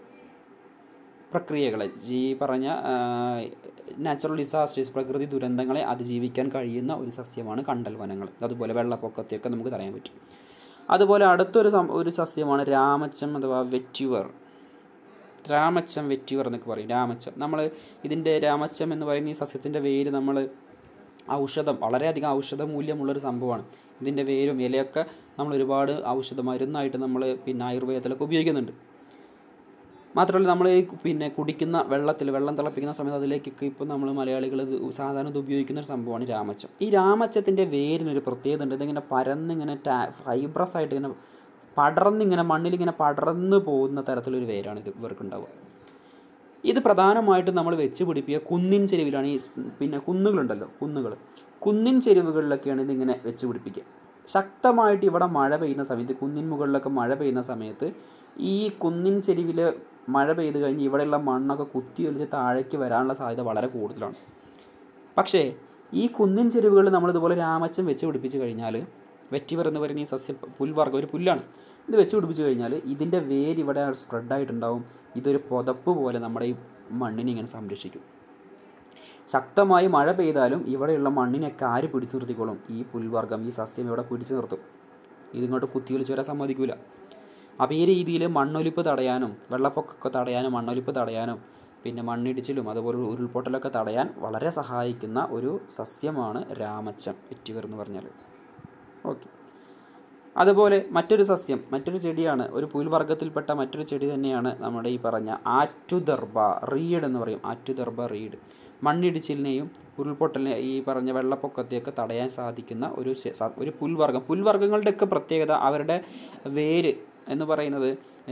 പ്രക്രിയകളെ, ഈ പറഞ്ഞ നാച്ചുറൽ ഡിസാസ്റ്റേഴ്സ്, പ്രകൃതി ദുരന്തങ്ങളെ അതിജീവിക്കാൻ കഴിയുന്ന ഒരു സസ്യമാണ് കണ്ടൽ വനങ്ങൾ. അതുപോലെ വെള്ളപ്പൊക്കത്തെയൊക്കെ നമുക്ക് തടയാൻ പറ്റും. അതുപോലെ അടുത്തൊരു ഒരു സസ്യമാണ് രാമച്ചം അഥവാ വെറ്റ്യുവർ. രാമച്ചം, വെറ്റ്യുവർ എന്നൊക്കെ പറയും. രാമച്ചം, നമ്മൾ ഇതിൻ്റെ രാമച്ചം എന്ന് പറയുന്ന ഈ സസ്യത്തിൻ്റെ വേര് നമ്മൾ ഔഷധം, വളരെയധികം ഔഷധ മൂല്യമുള്ളൊരു സംഭവമാണ്. ഇതിൻ്റെ വേരും ഇലയൊക്കെ നമ്മൾ ഒരുപാട് ഔഷധ മരുന്നായിട്ട് നമ്മൾ പിന്നെ ആയുർവേദത്തിലൊക്കെ ഉപയോഗിക്കുന്നുണ്ട്. മാത്രമല്ല നമ്മൾ പിന്നെ കുടിക്കുന്ന വെള്ളത്തിൽ, വെള്ളം തിളപ്പിക്കുന്ന സമയത്ത് അതിലേക്കൊക്കെ ഇപ്പോൾ നമ്മൾ മലയാളികൾ സാധാരണ ഇത് ഉപയോഗിക്കുന്ന ഒരു സംഭവമാണ് രാമച്ചം. ഈ രാമച്ചത്തിൻ്റെ വേരിനൊരു പ്രത്യേകത ഉണ്ട്. ഇതിങ്ങനെ പരന്നിങ്ങനെ ടാ ഫൈബ്രസ് ആയിട്ട് ഇങ്ങനെ പടർന്നിങ്ങനെ മണ്ണിലിങ്ങനെ പടർന്നു പോകുന്ന തരത്തിലൊരു വേരാണ് ഇത് ഇവർക്കുണ്ടാവുക. ഇത് പ്രധാനമായിട്ടും നമ്മൾ വെച്ച് പിടിപ്പിക്കുക കുന്നിൻ ചെരുവിലാണ്. ഈ പിന്നെ കുന്നുകളുണ്ടല്ലോ, കുന്നുകൾ, കുന്നിൻ ചെരുവുകളിലൊക്കെയാണ് ഇതിങ്ങനെ വെച്ച് പിടിപ്പിക്കുക. ശക്തമായിട്ട് ഇവിടെ മഴ പെയ്യുന്ന സമയത്ത്, കുന്നിൻ മുകളിലൊക്കെ മഴ പെയ്യുന്ന സമയത്ത് ഈ കുന്നിൻ ചെരുവിൽ മഴ പെയ്ത് കഴിഞ്ഞ് ഇവിടെയുള്ള മണ്ണൊക്കെ കുത്തി ഒലിച്ച് താഴേക്ക് വരാനുള്ള സാധ്യത വളരെ കൂടുതലാണ്. പക്ഷേ ഈ കുന്നിൻ ചെരുവുകളിൽ നമ്മളിതുപോലെ രാമച്ചം വെച്ച് പിടിപ്പിച്ച് കഴിഞ്ഞാൽ, വെറ്റിവർ എന്ന് പറയുന്ന ഈ സസ്യ പുൽവർഗ്ഗം, ഒരു പുല്ലാണ്, ഇത് വെച്ച് പിടിപ്പിച്ച് കഴിഞ്ഞാൽ ഇതിൻ്റെ വേര് ഇവിടെ സ്പ്രെഡായിട്ടുണ്ടാവും. ഇതൊരു പുതപ്പ് പോലെ നമ്മുടെ ഈ മണ്ണിനെ ഇങ്ങനെ സംരക്ഷിക്കും. ശക്തമായി മഴ പെയ്താലും ഇവിടെയുള്ള മണ്ണിനൊക്കെ ആര് പിടിച്ചു നിർത്തിക്കോളും? ഈ പുൽവർഗ്ഗം, ഈ സസ്യം ഇവിടെ പിടിച്ചു നിർത്തും. ഇതിങ്ങോട്ട് കുത്തിയൊലിച്ച് വരാൻ സമ്മതിക്കില്ല. അപ്പോൾ ഈ രീതിയിൽ മണ്ണൊലിപ്പ് തടയാനും വെള്ളപ്പൊക്കമൊക്കെ തടയാനും മണ്ണൊലിപ്പ് തടയാനും പിന്നെ മണ്ണിടിച്ചിലും അതുപോലെ ഉരുൾപൊട്ടലൊക്കെ തടയാൻ വളരെ സഹായിക്കുന്ന ഒരു സസ്യമാണ് രാമച്ചം, വെറ്റിവർ എന്ന് പറഞ്ഞാൽ. ഓക്കെ. അതുപോലെ മറ്റൊരു സസ്യം, മറ്റൊരു ചെടിയാണ്, ഒരു പുൽവർഗ്ഗത്തിൽപ്പെട്ട മറ്റൊരു ചെടി തന്നെയാണ് നമ്മുടെ ഈ പറഞ്ഞ ആറ്റുദർഭ, റീഡ് എന്ന് പറയും. ആറ്റുദർഭ റീഡ് മണ്ണിടിച്ചിലിനെയും ഉരുൾപൊട്ടലിനെ ഈ പറഞ്ഞ വെള്ളപ്പൊക്കത്തെയൊക്കെ തടയാൻ സാധിക്കുന്ന ഒരു ഒരു പുൽവർഗ്ഗം. പുൽവർഗ്ഗങ്ങളുടെയൊക്കെ പ്രത്യേകത അവരുടെ വേര് എന്ന് പറയുന്നത്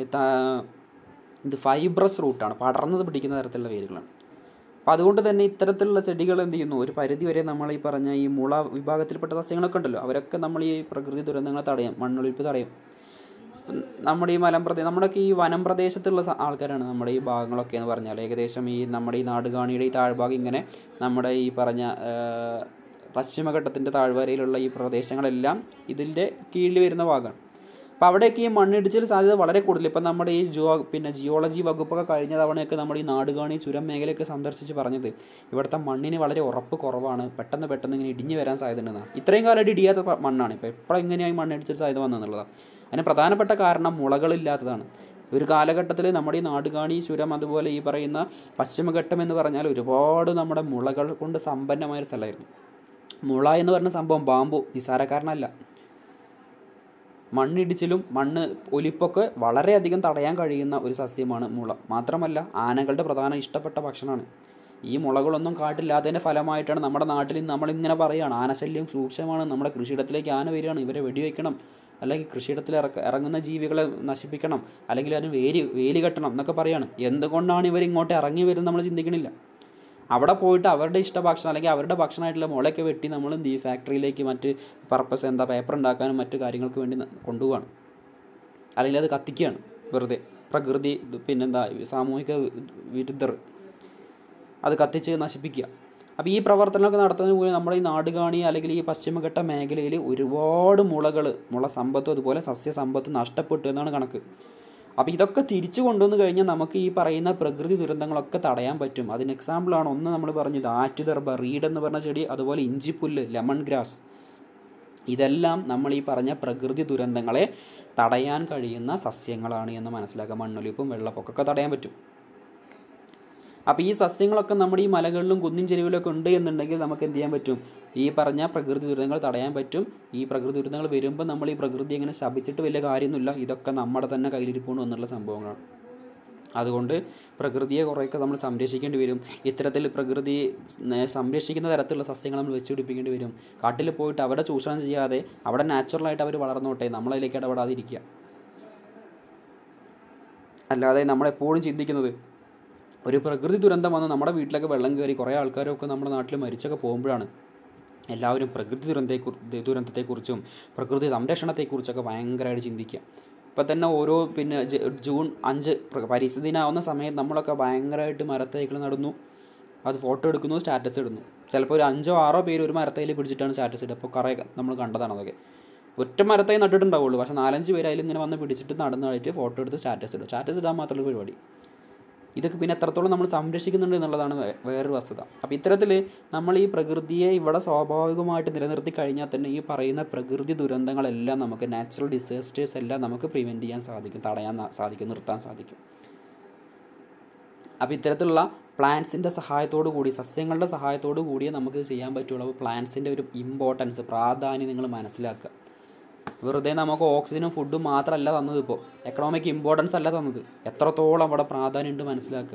ഇത് ഫൈബ്രസ് റൂട്ടാണ്, പടർന്നത് പിടിക്കുന്ന തരത്തിലുള്ള വേരുകളാണ്. അപ്പോൾ അതുകൊണ്ട് തന്നെ ഇത്തരത്തിലുള്ള ചെടികൾ എന്ത് ചെയ്യുന്നു, ഒരു പരിധി വരെ നമ്മൾ ഈ പറഞ്ഞ ഈ മുള വിഭാഗത്തിൽപ്പെട്ട സസ്യങ്ങളൊക്കെ ഉണ്ടല്ലോ, അവരൊക്കെ നമ്മൾ ഈ പ്രകൃതി ദുരന്തങ്ങളെ തടയും, മണ്ണൊലിപ്പ് തടയും. നമ്മുടെ ഈ മലമ്പ്രദേശം, നമ്മുടെയൊക്കെ ഈ വനം പ്രദേശത്തുള്ള ആൾക്കാരാണ് നമ്മുടെ ഈ ഭാഗങ്ങളൊക്കെ എന്ന് പറഞ്ഞാൽ. ഏകദേശം ഈ നമ്മുടെ ഈ നാടുകാണിയുടെ ഈ താഴ്ഭാഗം ഇങ്ങനെ നമ്മുടെ ഈ പറഞ്ഞ പശ്ചിമഘട്ടത്തിൻ്റെ താഴ്വരയിലുള്ള ഈ പ്രദേശങ്ങളെല്ലാം ഇതിൻ്റെ കീഴിൽ വരുന്ന ഭാഗമാണ്. അപ്പോൾ അവിടെയൊക്കെ ഈ മണ്ണിടിച്ചിൽ സാധ്യത വളരെ കൂടുതൽ. ഇപ്പം നമ്മുടെ ഈ ജിയോ പിന്നെ ജിയോളജി വകുപ്പൊക്കെ കഴിഞ്ഞ തവണയൊക്കെ നമ്മുടെ ഈ നാടുകാണി ചുരം മേഖലയൊക്കെ സന്ദർശിച്ച് പറഞ്ഞത് ഇവിടുത്തെ മണ്ണിന് വളരെ ഉറപ്പ് കുറവാണ്, പെട്ടെന്ന് പെട്ടെന്ന് ഇങ്ങനെ ഇടിഞ്ഞു വരാൻ സാധ്യത ഉണ്ടെന്നാണ്. ഇത്രയും കാലമായിട്ട് ഇടിയാത്ത മണ്ണാണ്. ഇപ്പോൾ എപ്പോഴും എങ്ങനെയായി മണ്ണിടിച്ചിൽ സാധ്യത വന്നതെന്നുള്ളതാണ്. അതിന് പ്രധാനപ്പെട്ട കാരണം മുളകളില്ലാത്തതാണ്. ഒരു കാലഘട്ടത്തിൽ നമ്മുടെ ഈ നാടുകാണി ചുരം അതുപോലെ ഈ പറയുന്ന പശ്ചിമഘട്ടം എന്ന് പറഞ്ഞാൽ ഒരുപാട് നമ്മുടെ മുളകൾ കൊണ്ട് സമ്പന്നമായൊരു സ്ഥലമായിരുന്നു. മുള എന്ന് പറഞ്ഞ സംഭവം ബാമ്പു നിസ്സാരക്കാരനല്ല. മണ്ണിടിച്ചിലും മണ്ണ് ഒലിപ്പൊക്കെ വളരെയധികം തടയാൻ കഴിയുന്ന ഒരു സസ്യമാണ് മുള. മാത്രമല്ല ആനകളുടെ പ്രധാന ഇഷ്ടപ്പെട്ട ഭക്ഷണമാണ്. ഈ മുളകളൊന്നും കാട്ടില്ലാത്തതിൻ്റെ ഫലമായിട്ടാണ് നമ്മുടെ നാട്ടിൽ നമ്മളിങ്ങനെ പറയുകയാണ് ആനശല്യം സൂക്ഷ്മമാണ്, നമ്മുടെ കൃഷിയിടത്തിലേക്ക് ആന വരികയാണ്, ഇവരെ വെടിവെക്കണം, അല്ലെങ്കിൽ കൃഷിയിടത്തിൽ ഇറക്ക ഇറങ്ങുന്ന ജീവികളെ നശിപ്പിക്കണം, അല്ലെങ്കിൽ അതിന് വേലി വേലി കെട്ടണം എന്നൊക്കെ പറയുകയാണ്. എന്തുകൊണ്ടാണ് ഇവർ ഇങ്ങോട്ട് ഇറങ്ങി വരുന്നത് നമ്മൾ ചിന്തിക്കണില്ല. അവിടെ പോയിട്ട് അവരുടെ ഇഷ്ടഭക്ഷണം അല്ലെങ്കിൽ അവരുടെ ഭക്ഷണമായിട്ടുള്ള മുളയൊക്കെ വെട്ടി നമ്മൾ ഈ ഫാക്ടറിയിലേക്ക് മറ്റ് പർപ്പസ് എന്താ പേപ്പർ ഉണ്ടാക്കാനും മറ്റു കാര്യങ്ങൾക്ക് വേണ്ടി കൊണ്ടുപോവാണ്, അല്ലെങ്കിൽ അത് കത്തിക്കുകയാണ് വെറുതെ. പ്രകൃതി പിന്നെന്താ സാമൂഹിക വിരുദ്ധർ അത് കത്തിച്ച് നശിപ്പിക്കുക. അപ്പോൾ ഈ പ്രവർത്തനമൊക്കെ നടത്തുന്നതിന് പോലും നമ്മുടെ ഈ നാടുകാണി അല്ലെങ്കിൽ ഈ പശ്ചിമഘട്ട മേഖലയിൽ ഒരുപാട് മുളകൾ മുള സമ്പത്തും അതുപോലെ സസ്യസമ്പത്തും നഷ്ടപ്പെട്ടു എന്നാണ് കണക്ക്. അപ്പോൾ ഇതൊക്കെ തിരിച്ചു കൊണ്ടുവന്ന് കഴിഞ്ഞാൽ നമുക്ക് ഈ പറയുന്ന പ്രകൃതി ദുരന്തങ്ങളൊക്കെ തടയാൻ പറ്റും. അതിന് എക്സാമ്പിളാണ് ഒന്ന് നമ്മൾ പറഞ്ഞത് ആറ്റുദർഭ, റീഡ് എന്ന് പറഞ്ഞ ചെടി, അതുപോലെ ഇഞ്ചിപ്പുല്ല്, ലെമൺ ഗ്രാസ്. ഇതെല്ലാം നമ്മൾ ഈ പറഞ്ഞ പ്രകൃതി ദുരന്തങ്ങളെ തടയാൻ കഴിയുന്ന സസ്യങ്ങളാണ് എന്ന് മനസ്സിലാക്കുക. മണ്ണൊലിപ്പും വെള്ളപ്പൊക്കമൊക്കെ തടയാൻ പറ്റും. അപ്പോൾ ഈ സസ്യങ്ങളൊക്കെ നമ്മുടെ ഈ മലകളിലും കുന്നിൻ ചെരുവിലൊക്കെ ഉണ്ട് എന്നുണ്ടെങ്കിൽ നമുക്ക് എന്ത് ചെയ്യാൻ പറ്റും? ഈ പറഞ്ഞ പ്രകൃതി ദുരന്തങ്ങൾ തടയാൻ പറ്റും. ഈ പ്രകൃതി ദുരന്തങ്ങൾ വരുമ്പോൾ നമ്മൾ ഈ പ്രകൃതി അങ്ങനെ ശപിച്ചിട്ട് വലിയ കാര്യമൊന്നുമില്ല. ഇതൊക്കെ നമ്മുടെ തന്നെ കയ്യിലിരിപ്പുകൊണ്ട് എന്നുള്ള സംഭവങ്ങളാണ്. അതുകൊണ്ട് പ്രകൃതിയെ കുറേയൊക്കെ നമ്മൾ സംരക്ഷിക്കേണ്ടി വരും. ഇത്തരത്തിൽ പ്രകൃതി സംരക്ഷിക്കുന്ന തരത്തിലുള്ള സസ്യങ്ങൾ നമ്മൾ വെച്ച് പിടിപ്പിക്കേണ്ടി വരും. കാട്ടിൽ പോയിട്ട് അവിടെ ചൂഷണം ചെയ്യാതെ അവിടെ നാച്ചുറലായിട്ട് അവർ വളർന്നോട്ടെ, നമ്മളതിലേക്ക് ഇടപെടാതിരിക്കുക. അല്ലാതെ നമ്മളെപ്പോഴും ചിന്തിക്കുന്നത് ഒരു പ്രകൃതി ദുരന്തം വന്ന് നമ്മുടെ വീട്ടിലൊക്കെ വെള്ളം കയറി കുറേ ആൾക്കാരൊക്കെ നമ്മുടെ നാട്ടിൽ മരിച്ചൊക്കെ പോകുമ്പോഴാണ് എല്ലാവരും പ്രകൃതി ദുരന്തത്തെ ദുരന്തത്തെക്കുറിച്ചും പ്രകൃതി സംരക്ഷണത്തെക്കുറിച്ചൊക്കെ ഭയങ്കരമായിട്ട് ചിന്തിക്കുക. ഇപ്പം തന്നെ ഓരോ പിന്നെ ജൂൺ അഞ്ച് പരിസ്ഥിതി ദിനമാവുന്ന സമയത്ത് നമ്മളൊക്കെ ഭയങ്കരമായിട്ട് മരത്തൈകൾ നടുന്നു, അത് ഫോട്ടോ എടുക്കുന്നു, സ്റ്റാറ്റസ് ഇടുന്നു. ചിലപ്പോൾ ഒരു അഞ്ചോ ആറോ പേര് ഒരു മരത്തൈയിൽ പിടിച്ചിട്ടാണ് സ്റ്റാറ്റസ് ഇടുക. അപ്പോൾ കുറേ നമ്മൾ കണ്ടതാണ് അതൊക്കെ. ഒറ്റ മരത്തൈ നട്ടിട്ടുണ്ടാവുള്ളൂ, പക്ഷേ നാലഞ്ച് പേര് അതിൽ ഇങ്ങനെ വന്ന് പിടിച്ചിട്ട് നടന്നതായിട്ട് ഫോട്ടോ എടുത്ത് സ്റ്റാറ്റസ് ഇടും. സ്റ്റാറ്റസ് ഇടാൻ മാത്രമുള്ള പരിപാടി. ഇതൊക്കെ പിന്നെ എത്രത്തോളം നമ്മൾ സംരക്ഷിക്കുന്നുണ്ട് എന്നുള്ളതാണ് വേറൊരു വസ്തുത. അപ്പോൾ ഇത്തരത്തിൽ നമ്മൾ ഈ പ്രകൃതിയെ ഇവിടെ സ്വാഭാവികമായിട്ട് നിലനിർത്തി കഴിഞ്ഞാൽ തന്നെ ഈ പറയുന്ന പ്രകൃതി ദുരന്തങ്ങളെല്ലാം നമുക്ക്, നാച്ചുറൽ ഡിസാസ്റ്റേഴ്സ് എല്ലാം നമുക്ക് പ്രിവെൻറ്റ് ചെയ്യാൻ സാധിക്കും, തടയാൻ സാധിക്കും, നിർത്താൻ സാധിക്കും. അപ്പോൾ ഇത്തരത്തിലുള്ള പ്ലാന്റ്സിൻ്റെ സഹായത്തോടു കൂടി, സസ്യങ്ങളുടെ സഹായത്തോടു കൂടിയേ നമുക്ക് ചെയ്യാൻ പറ്റുള്ളൂ. അപ്പോൾ പ്ലാന്റ്സിൻ്റെ ഒരു ഇമ്പോർട്ടൻസ്, പ്രാധാന്യം നിങ്ങൾ മനസ്സിലാക്കുക. വെറുതെ നമുക്ക് ഓക്സിജനും ഫുഡും മാത്രമല്ല തന്നത്, ഇപ്പോൾ എക്കണോമിക് ഇമ്പോർട്ടൻസ് അല്ല തന്നത്, എത്രത്തോളം അവിടെ പ്രാധാന്യമുണ്ട് മനസ്സിലാക്കുക.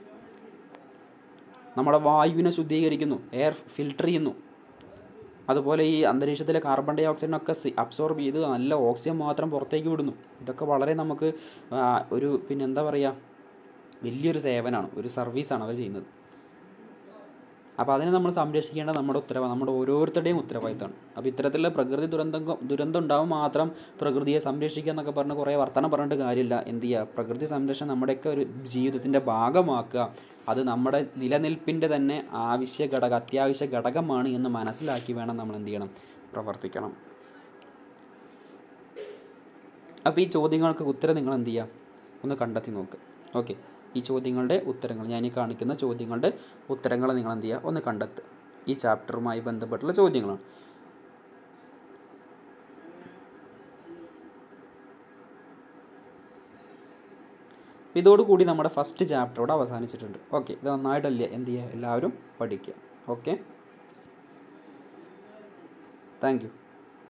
നമ്മുടെ വായുവിനെ ശുദ്ധീകരിക്കുന്നു, എയർ ഫിൽട്ടർ ചെയ്യുന്നു. അതുപോലെ ഈ അന്തരീക്ഷത്തിലെ കാർബൺ ഡൈ ഓക്സൈഡിനൊക്കെ അബ്സോർബ് ചെയ്ത് നല്ല ഓക്സിജൻ മാത്രം പുറത്തേക്ക് വിടുന്നു. ഇതൊക്കെ വളരെ നമുക്ക് ഒരു പിന്നെ എന്താ പറയുക, വലിയൊരു സേവനമാണ്, ഒരു സർവീസാണ് അവർ ചെയ്യുന്നത്. അപ്പോൾ അതിനെ നമ്മൾ സംരക്ഷിക്കേണ്ട നമ്മുടെ ഉത്തരവാദിത്തം, നമ്മുടെ ഓരോരുത്തരുടെയും ഉത്തരവാദിത്തമാണ്. അപ്പോൾ ഇത്തരത്തിലുള്ള പ്രകൃതി ദുരന്തം ദുരന്തം ഉണ്ടാവും മാത്രം പ്രകൃതിയെ സംരക്ഷിക്കുക എന്നൊക്കെ പറഞ്ഞ് കുറേ വർത്തമാനം പറഞ്ഞിട്ട് കാര്യമില്ല. എന്ത് ചെയ്യുക, പ്രകൃതി സംരക്ഷണം നമ്മുടെയൊക്കെ ഒരു ജീവിതത്തിൻ്റെ ഭാഗമാക്കുക. അത് നമ്മുടെ നിലനിൽപ്പിൻ്റെ തന്നെ ആവശ്യ ഘടക അത്യാവശ്യ ഘടകമാണ് എന്ന് മനസ്സിലാക്കി വേണം നമ്മൾ എന്ത് ചെയ്യണം, പ്രവർത്തിക്കണം. അപ്പോൾ ഈ ചോദ്യങ്ങൾക്ക് ഉത്തരം നിങ്ങൾ എന്ത് ചെയ്യുക, ഒന്ന് കണ്ടെത്തി നോക്കുക. ഓക്കെ, ഈ ചോദ്യങ്ങളുടെ ഉത്തരങ്ങൾ, ഞാൻ ഈ കാണിക്കുന്ന ചോദ്യങ്ങളുടെ ഉത്തരങ്ങൾ നിങ്ങൾ എന്ത് ചെയ്യുക, ഒന്ന് കണ്ടെത്തുക. ഈ ചാപ്റ്ററുമായി ബന്ധപ്പെട്ടുള്ള ചോദ്യങ്ങളാണ്. ഇതോടുകൂടി നമ്മുടെ ഫസ്റ്റ് ചാപ്റ്റർ ഇവിടെ അവസാനിച്ചിട്ടുണ്ട്. ഓക്കെ, ഇത് നന്നായിട്ടല്ലേ എന്ത് ചെയ്യുക, എല്ലാവരും പഠിക്കുക. Okay, thank U.